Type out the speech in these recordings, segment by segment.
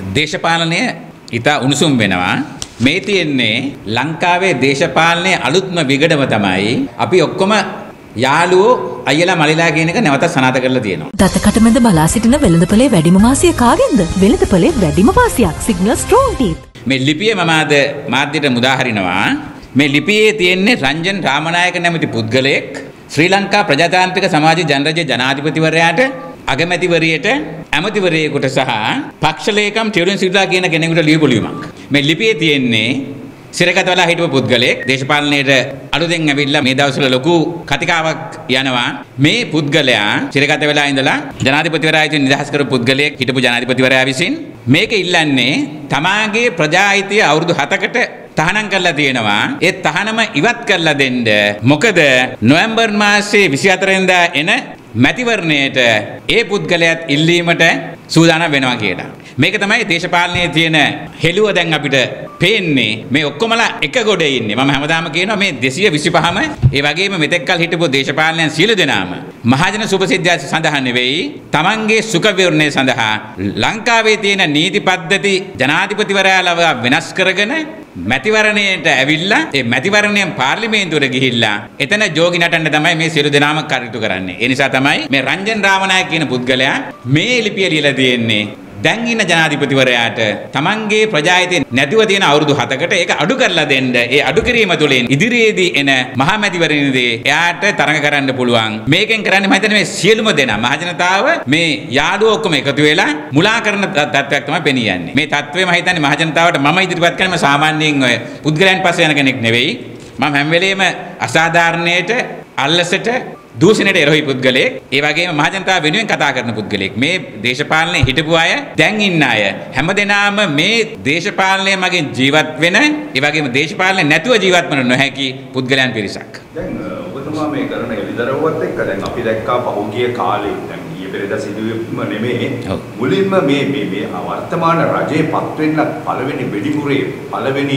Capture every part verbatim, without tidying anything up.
දේශපාලනය ඉතා උණුසුම් වෙනවා. මේ තියෙන්නේ ලංකාවේ දේශපාලනයේ අලුත්ම විගඩම තමයි අපි ඔක්කොම යාළුවෝ අයියලා මලිලා කියන එක නැවත සනාථ කරලා තියෙනවා. දතකට මැද බලා සිටින වෙළඳපොලේ වැඩිම වාසිය කාගෙන්ද? වෙළඳපොලේ වැඩිම වාසියක් සිග්නල් ස්ට්‍රෝං ටීත්. මේ ලිපිය මම අද මාධ්‍යට මුදා හරිනවා. මේ ලිපියේ තියෙන්නේ රංජන් රාමනායක නැමැති පුද්ගලයෙක් ශ්‍රී ලංකා ප්‍රජාතාන්ත්‍රික සමාජ ජනරජයේ ජනාධිපතිවරයාට අගමැතිවරියට ඇමතිවරයෙකුට සහ පක්ෂ ලේකම් ටියුලින් සිල්වා කියන කෙනෙකුට ලියපු ලියුමක්. මේ ලිපියේ තියෙන්නේ සිරගත වෙලා හිටපු පුද්ගලයෙක් දේශපාලනයේ අලුතෙන් ඇවිල්ලා මේ දවස්වල ලොකු කතිකාවක් යනවා. මේ පුද්ගලයා සිරගත වෙලා ඉඳලා ජනාධිපතිවරයා විසින් නිදහස් කරපු පුද්ගලයෙක් හිටපු ජනාධිපතිවරයා විසින් මේක ඉල්ලන්නේ තමාගේ ප්‍රජාහිතය අවුරුදු හතකට තහනම් කරලා තියෙනවා. ඒ තහනම ඉවත් කරලා දෙන්න. මොකද නොවැම්බර් මාසයේ විසිහතර වෙනිදා එන මැතිවරණයට ඒ පුද්ගලයාත් ඉල්ලීමට සූදානම් වෙනවා කියලා. මේක තමයි දේශපාලනයේ තියෙන හෙළුව දැන් අපිට පේන්නේ. මේ ඔක්කොමලා එක ගොඩේ ඉන්නේ. මම හැමදාම කියනවා මේ දෙසිය විසිපහම ඒ වගේම මෙතෙක් කල හිටපු දේශපාලනයන් සියලු දෙනාම මහජන සුභසිද්ධිය සඳහා නෙවෙයි තමන්ගේ සුඛ විවරණය සඳහා ලංකාවේ තියෙන නීති පද්ධති ජනාධිපතිවරයා ලව වෙනස් කරගෙන මැතිවරණයට ඇවිල්ලා ඒ මැතිවරණයෙන් පාර්ලිමේන්තුවට ගිහිල්ලා එතන ජෝගි නටන්න තමයි මේ සියලු දෙනාම කටයුතු කරන්නේ. ඒ නිසා තමයි මේ රංජන් රාමනායක කියන පුද්ගලයා මේ ලිපිය ලියලා තියෙන්නේ. දැන් ඉන්න ජනාධිපතිවරයාට තමන්ගේ ප්‍රජාහිතය නැතිව තියෙන අවුරුදු හතකට ඒක අඩු කරලා දෙන්න. ඒ අඩු කිරීම තුළින් ඉදිරියේදී එන මහා මැතිවරණයේදී එයාට තරඟ කරන්න පුළුවන්. මේකෙන් කරන්නේ මම හිතන්නේ මේ සියලුම දෙනා මහජනතාව මේ යාළුවෝ ඔක්කොම එකතු වෙලා මුලා කරන තත්ත්වයක් තමයි පෙනී යන්නේ. මේ තත්ත්වය මම හිතන්නේ මහජනතාවට මම ඉදිරිපත් කරන්නේ සාමාන්‍යයෙන් ඔය පුද්ගලයන් පස්සේ යන කෙනෙක් නෙවෙයි. මම හැම වෙලේම අසාධාරණයට අල්ලසට දූෂණයට එරෙහි පුද්ගලයෙක්. ඒ වගේම මහජනතාව වෙනුවෙන් කතා කරන පුද්ගලයෙක්. මේ දේශපාලනයේ හිටපු අය දැන් ඉන්න අය හැමදෙනාම මේ දේශපාලනය මගින් ජීවත් වෙන ඒ වගේම දේශපාලනය නැතුව ජීවත් වෙන නොහැකි පුද්ගලයන් පිරිසක්. දැන් ඔබතුමා මේ කරන එළිදරව්වත් එක්ක දැන් අපි දැක්කා පහුගිය කාලේ දැන් ඊයේ පෙරේදා සිදුවීම නෙමෙයි මුලින්ම මේ මේ මේ වර්තමාන රජයේ පත් වෙන්න පළවෙනි වෙඩිමුරේ පළවෙනි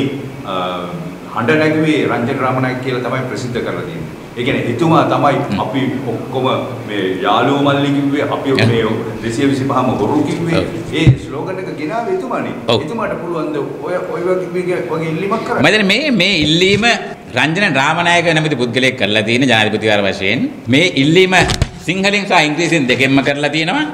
හඬ නැගුවේ රංජන් රාමනායක කියලා තමයි ප්‍රසිද්ධ කරලා තියෙන්නේ. ඒ කියන්නේ එතුමා තමයි අපි ඔක්කොම මේ යාළුවෝ මල්ලි කිව්වේ අපි මේ දෙසිය විසිපහම හොරු කිව්වේ. ඒ ස්ලෝගන් එක ගෙනාවේ එතුමානේ. එතුමාට පුළුවන් ද ඔය ඔය වගේ වගේ ඉල්ලීමක් කරන්න. මම මේ මේ ඉල්ලීම රංජන රාමනායක නැමැති පුද්ගලයෙක් කරලා තියෙන ජනාධිපතිවර වශයෙන් මේ ඉල්ලීම සිංහලෙන් සහ ඉංග්‍රීසියෙන් දෙකෙන්ම කරලා තියෙනවා.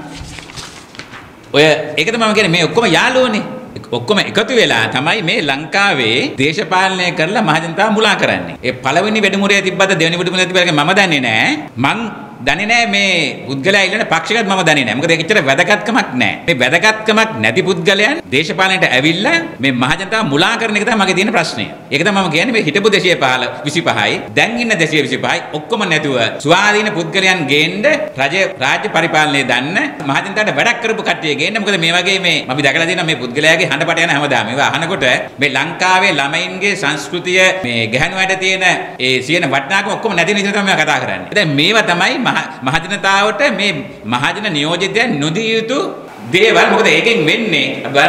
ඔය ඒක තමයි මම කියන්නේ මේ ඔක්කොම යාළුවෝනේ. ඔක්කොම එකතු වෙලා තමයි මේ ලංකාවේ දේශපාලනය කරලා මහජනතාව මුලා කරන්නේ. ඒ පළවෙනි වැඩමුළුවේ තිබ්බද දෙවෙනි වැඩමුළුවේ තිබ්බද මම දන්නේ නැහැ. මං දන්නේ නැහැ මේ පුද්ගලයා ඉල්ලන පක්ෂයකට මම දන්නේ නැහැ. මොකද ඒක ඇත්තට වැදගත්කමක් නැහැ. මේ වැදගත්කමක් නැති පුද්ගලයන් දේශපාලනයට ඇවිල්ලා මේ මහජනතාව මුලා කරන එක තමයි මගේ තියෙන ප්‍රශ්නය. ඒක තමයි මම කියන්නේ මේ හිටපු දෙසිය විසිපහයි දැන් ඉන්න දෙසිය විසිපහයි ඔක්කොම නැතුව ස්වාධීන පුද්ගලයන් ගේන්න රජ රාජ්‍ය පරිපාලනය දන්න මහජනතාවට වැඩක් කරපු කට්ටිය ගේන්න. මොකද මේ වගේ මේ අපි දැකලා තියෙනවා මේ පුද්ගලයාගේ හඬපට යන හැමදාම ඒවා අහනකොට මේ ලංකාවේ ළමයින්ගේ සංස්කෘතිය මේ ගැහණුවට තියෙන ඒ සියන වටිනාකම ඔක්කොම නැති නිසා තමයි මම කතා කරන්නේ. දැන් මේවා තමයි මහජනතාවට මේ මහජන නියෝජිතයන් නොදිය යුතු දේවල්. මොකද ඒකෙන් වෙන්නේ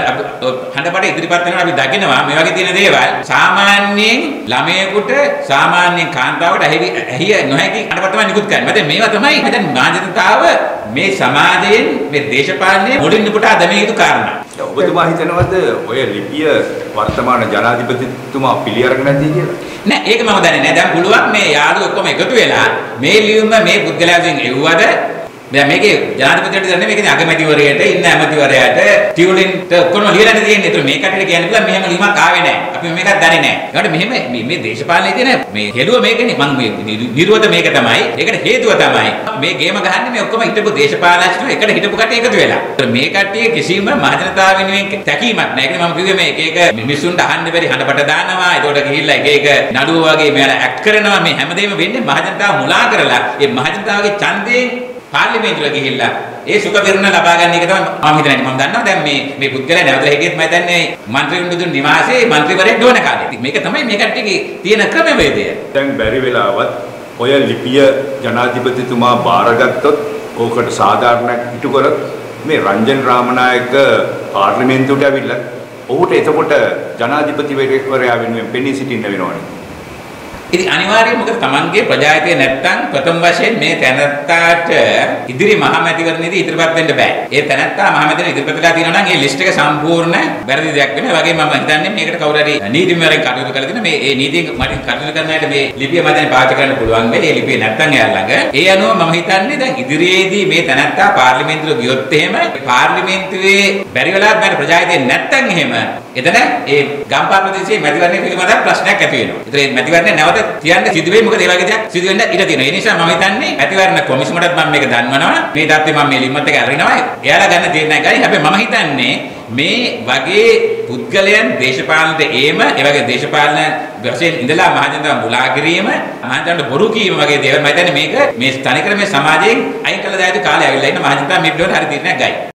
හඬපට ඉදිරිපත් වෙනවා අපි දකිනවා මේ වගේ තියෙන දේවල් සාමාන්‍යයෙන් ළමයෙකුට සාමාන්‍යයෙන් කාන්තාවට ඇහිය නොහැකි හඬපට තමයි නිකුත් කරන්නේ. මත මේවා තමයි දැන් මහජනතාව මේ සමාජයෙන් මේ දේශපාලනයේ මුලින් පුටා දැමිය යුතු කාරණා. ඔබතුමා හිතනවද ඔය ලිපිය වර්තමාන ජනාධිපතිතුමා පිළි අරගෙන නැති කියලා? නෑ ඒක මම දන්නේ නෑ. දැන් පුළුවන් මේ යාළුවෝ ඔක්කොම එකතු වෙලා මේ ලියුම මේ පුද්ගලයාගෙන් එව්වද දැන් මේකේ ජනාධිපතිට දන්නේ මේකේ අගමැතිවරයාට ඉන්න ඇමතිවරයාට ටියුලින්ට ඔක්කොම ලියලා තියෙන්නේ. ඒතර මේ කටට කියන්න පුළුවන් මෙහෙම ලියුමක් ආවේ නෑ. අපි මේකත් දන්නේ නෑ. ඒකට මෙහෙම මේ දේශපාලනයේ තියෙන මේ හෙළුව මේකනේ මම මේ නිරෝධ මේක තමයි. ඒකට හේතුව තමයි මේ ගේම ගහන්නේ මේ ඔක්කොම හිටපු දේශපාලනඥයෝ එකට හිටපු කට්ටිය එකතු වෙලා. ඒතර මේ කට්ටිය කිසිම මහජනතාව වෙනුවෙන් තැකීමක් නෑ. ඒකනේ මම කිව්වේ මේ එක එක මිනිස්සුන්ට අහන්න බැරි හඬපට දානවා. ඒකට ගිහිල්ලා එක එක නඩුව වගේ මෙයාලා ඇක්ට් කරනවා. මේ හැමදේම වෙන්නේ මහජනතාව මුලා කරලා ඒ මහජනතාවගේ ඡන්දයෙන් පාර්ලිමේන්තුවට ගිහිල්ලා ඒ සුඛ විරණ ලබා ගන්න එක තමයි මම හිතන්නේ. මම දන්නවා දැන් මේ මේ පුද්ගලයා නැවතලා හිටියෙත් මම හිතන්නේ മന്ത്രിවරුන් දුන් නිවාසයේ മന്ത്രിවරයෙක් නොවන කාලේ. මේක තමයි මේ කට්ටියගේ තියෙන ක්‍රමවේදය. දැන් බැරි වෙලාවත් ඔය ලිපිය ජනාධිපතිතුමා බාරගත්තොත් ඕකට සාධාරණයක් ඉටු කරත් මේ රංජන් රාමනායක පාර්ලිමේන්තුවට ඇවිල්ලා ඔහුට එතකොට ජනාධිපතිවරයා වෙනුවෙන් පෙනී සිටින්න වෙනවනේ. ඉතින් අනිවාර්යයෙන් මොකද තමන්ගේ ප්‍රජායතය නැත්තම් ප්‍රථම වශයෙන් මේ තැනත්තාට ඉදිරි මහමැතිවරණයේදී ඉදිරිපත් වෙන්න බෑ. ඒ තැනත්තා මහමැතිවරණ ඉදිරිපත් වෙලා තියෙනවා නම් ඒ ලිස්ට් එක සම්පූර්ණ වැරදි දෙයක් වෙනවා. ඒ වගේම මම හිතන්නේ මේකට කවුරු හරි නීතිමයන් කටයුතු කරලා තියෙන මේ ඒ නීතියෙන් මට කටයුතු කරන අයට මේ ලිපිය මම දැන් පාවිච්චි කරන්න පුළුවන් වෙයි. ඒ ලිපිය නැත්තම් එයාලා ළඟ. ඒ අනුව මම හිතන්නේ දැන් ඉදිරියේදී මේ තැනත්තා පාර්ලිමේන්තුවට ගියොත් එහෙම පාර්ලිමේන්තුවේ බැරි වෙලාවත් මට ප්‍රජායතය නැත්තම් එහෙම එතන ඒ ගම්පහ ප්‍රදේශයේ මැතිවරණය පිළිබඳව ප්‍රශ්නයක් ඇති වෙනවා. ඒතර මේ මැතිවරණය නැවත තියන්න සිදු වෙයි. මොකද ඒ වගේ දෙයක් සිදු වෙන්න ඉඩ තියෙනවා. ඒ නිසා මම හිතන්නේ මැතිවරණ කොමිසමටත් මම මේක දන්වනවා. මේ தත්ත්වය මම මේ ලිම්මත් එක අරිනවා. එයාලා ගන්න තීරණයයි. හැබැයි මම හිතන්නේ මේ වගේ පුද්ගලයන් දේශපාලනට ඒම ඒ වගේ දේශපාලන වශයෙන් ඉඳලා මහජනතාව මුලා කිරීම මහජනතාවට බොරු කීම වගේ දේවල් මම හිතන්නේ මේක මේ තනිකර මේ සමාජයෙන් අයින් කළ දායක කාලය ඇවිල්ලා ඉන්න මහජනතාව මේ පිළිවෙල හරි තීරණයක් ගයි.